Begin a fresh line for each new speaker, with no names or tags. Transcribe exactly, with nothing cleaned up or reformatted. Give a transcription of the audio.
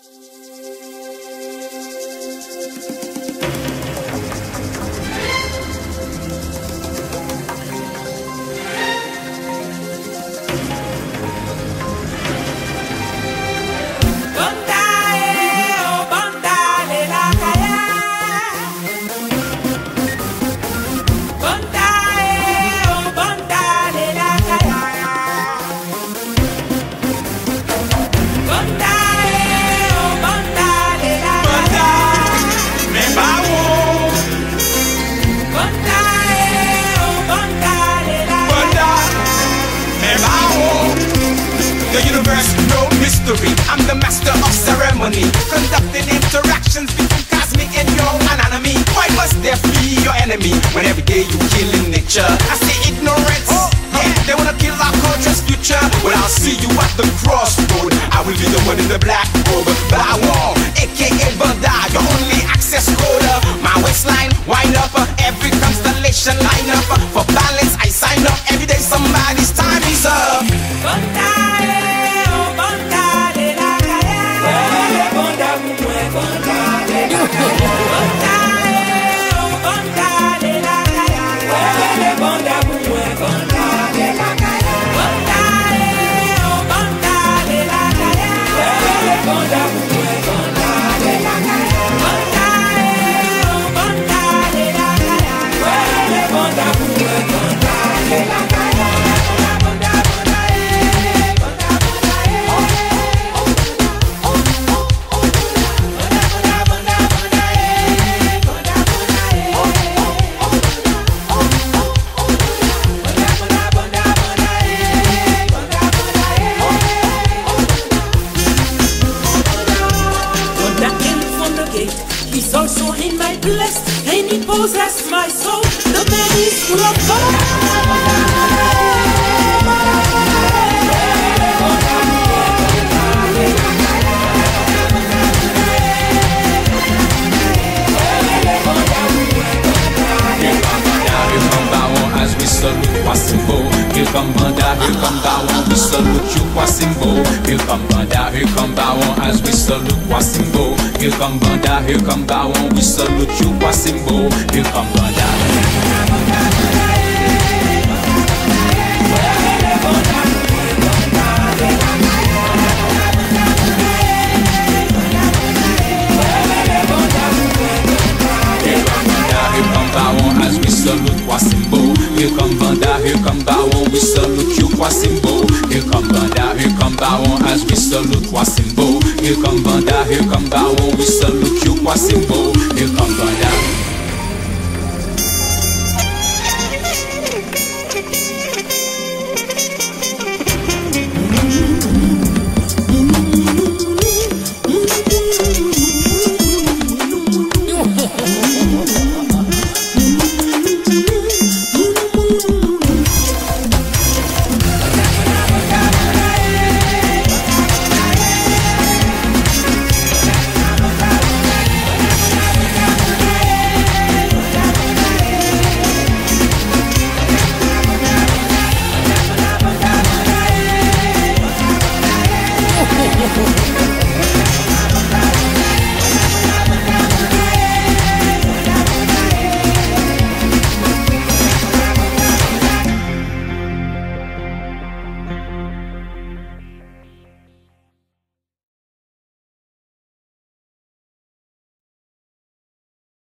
I'm the master of ceremony, conducting interactions between cosmic and your anatomy. Why must there be your enemy when every day you kill in nature? I say ignorance, oh, yeah, they wanna kill our culture's future. Well, I'll see you at the crossroad. I will be the one in the black robe, but I won't, aka BANDA, your only access code. My waistline, wind up, every constellation line up. For balance, I sign up. Every day somebody's time is up. BANDA.
He's also in my place, and he possesses my soul. The man is full of
as we salute Kwasimbo. Here come BANDA, here come Bawon, we salute you Kwasimbo. Here come BANDA, here come Bawon, as we salute Kwasimbo. Here come BANDA, here come Bawon, we salute you Kwasimbo. Here come BANDA. As we salute Kwasimbo, here come BANDA, here come Bawon, we salute you Kwasimbo. Here come BANDA, here come Bawon, as we salute Kwasimbo. Here come BANDA, here come Bawon, we salute you Kwasimbo. Here come BANDA.